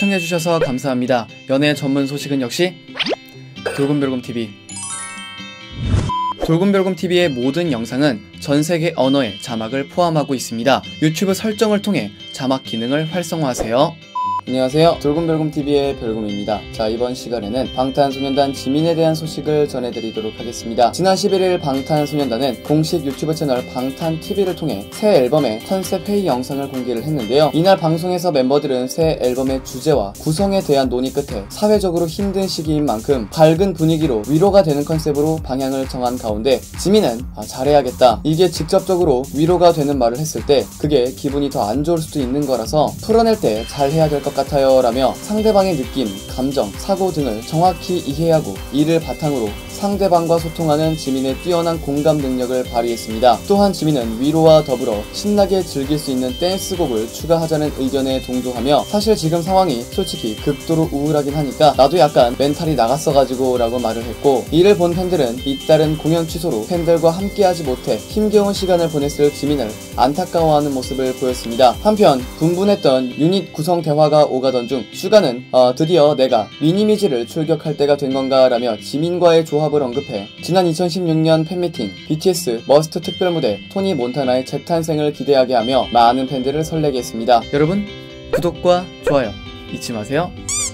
시청해주셔서 감사합니다. 연애 전문 소식은 역시 돌곰별곰TV. 돌곰별곰TV의 모든 영상은 전세계 언어의 자막을 포함하고 있습니다. 유튜브 설정을 통해 자막 기능을 활성화하세요. 안녕하세요, 돌곰별곰TV의 별곰입니다. 자, 이번 시간에는 방탄소년단 지민에 대한 소식을 전해드리도록 하겠습니다. 지난 11일 방탄소년단은 공식 유튜브 채널 방탄TV를 통해 새 앨범의 컨셉 회의 영상을 공개를 했는데요. 이날 방송에서 멤버들은 새 앨범의 주제와 구성에 대한 논의 끝에 사회적으로 힘든 시기인 만큼 밝은 분위기로 위로가 되는 컨셉으로 방향을 정한 가운데 지민은 잘해야겠다, 이게 직접적으로 위로가 되는 말을 했을 때 그게 기분이 더 안 좋을 수도 있는 거라서 풀어낼 때 잘해야 될 것 같아요 라며 상대방의 느낌, 감정, 사고 등을 정확히 이해하고 이를 바탕으로 상대방과 소통하는 지민의 뛰어난 공감 능력을 발휘했습니다. 또한 지민은 위로와 더불어 신나게 즐길 수 있는 댄스곡을 추가하자는 의견에 동조하며 사실 지금 상황이 솔직히 극도로 우울하긴 하니까 나도 약간 멘탈이 나갔어가지고 라고 말을 했고, 이를 본 팬들은 잇따른 공연 취소로 팬들과 함께하지 못해 힘겨운 시간을 보냈을 지민을 안타까워하는 모습을 보였습니다. 한편 분분했던 유닛 구성 대화가 오가던 중 슈가는 드디어 내가 미니미즈를 출격할 때가 된 건가 라며 지민과의 조합을 언급해 지난 2016년 팬미팅 BTS 머스트 특별무대 토니 몬타나의 재탄생을 기대하게 하며 많은 팬들을 설레게 했습니다. 여러분, 구독과 좋아요 잊지 마세요.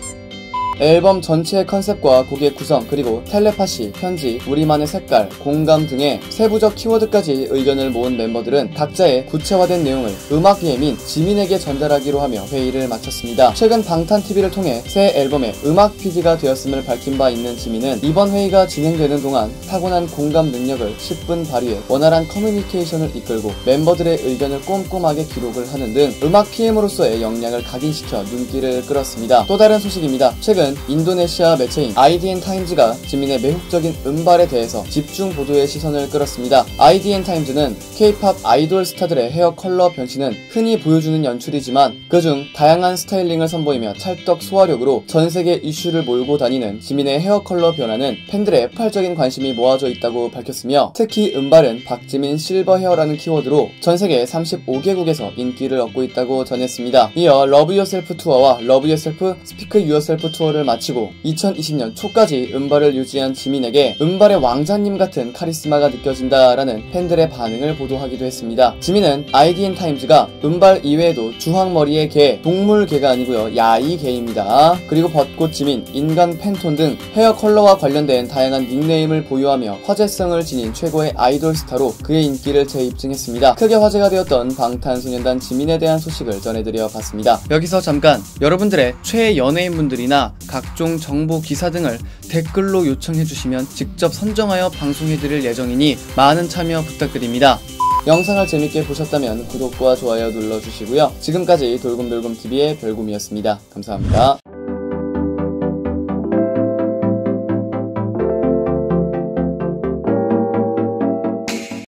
앨범 전체의 컨셉과 곡의 구성, 그리고 텔레파시, 편지, 우리만의 색깔, 공감 등의 세부적 키워드까지 의견을 모은 멤버들은 각자의 구체화된 내용을 음악 PM인 지민에게 전달하기로 하며 회의를 마쳤습니다. 최근 방탄TV를 통해 새 앨범의 음악 PD가 되었음을 밝힌 바 있는 지민은 이번 회의가 진행되는 동안 타고난 공감 능력을 10분 발휘해 원활한 커뮤니케이션을 이끌고 멤버들의 의견을 꼼꼼하게 기록을 하는 등 음악 PM으로서의 역량을 각인시켜 눈길을 끌었습니다. 또 다른 소식입니다. 최근 인도네시아 매체인 IDN-타임즈가 지민의 매혹적인 음발에 대해서 집중 보도의 시선을 끌었습니다. IDN-타임즈는 K-POP 아이돌 스타들의 헤어 컬러 변신은 흔히 보여주는 연출이지만 그중 다양한 스타일링을 선보이며 찰떡 소화력으로 전세계 이슈를 몰고 다니는 지민의 헤어 컬러 변화는 팬들의 폭발적인 관심이 모아져 있다고 밝혔으며, 특히 음발은 박지민 실버 헤어라는 키워드로 전세계 35개국에서 인기를 얻고 있다고 전했습니다. 이어 러브 유어셀프 투어와 러브 유어셀프 스피크 유어셀프 투어를 마치고 2020년 초까지 음발을 유지한 지민에게 음발의 왕자님 같은 카리스마가 느껴진다라는 팬들의 반응을 보도하기도 했습니다. 지민은 IDN-타임즈가 음발 이외에도 주황머리의 개, 동물개가 아니고요, 야이개입니다. 그리고 벚꽃 지민, 인간 팬톤 등 헤어 컬러와 관련된 다양한 닉네임을 보유하며 화제성을 지닌 최고의 아이돌 스타로 그의 인기를 재입증했습니다. 크게 화제가 되었던 방탄소년단 지민에 대한 소식을 전해드려 봤습니다. 여기서 잠깐 여러분들의 최애 연예인분들이나 각종 정보 기사 등을 댓글로 요청해주시면 직접 선정하여 방송해드릴 예정이니 많은 참여 부탁드립니다. 영상을 재밌게 보셨다면 구독과 좋아요 눌러주시고요. 지금까지 돌곰별곰TV의 별곰이었습니다. 감사합니다.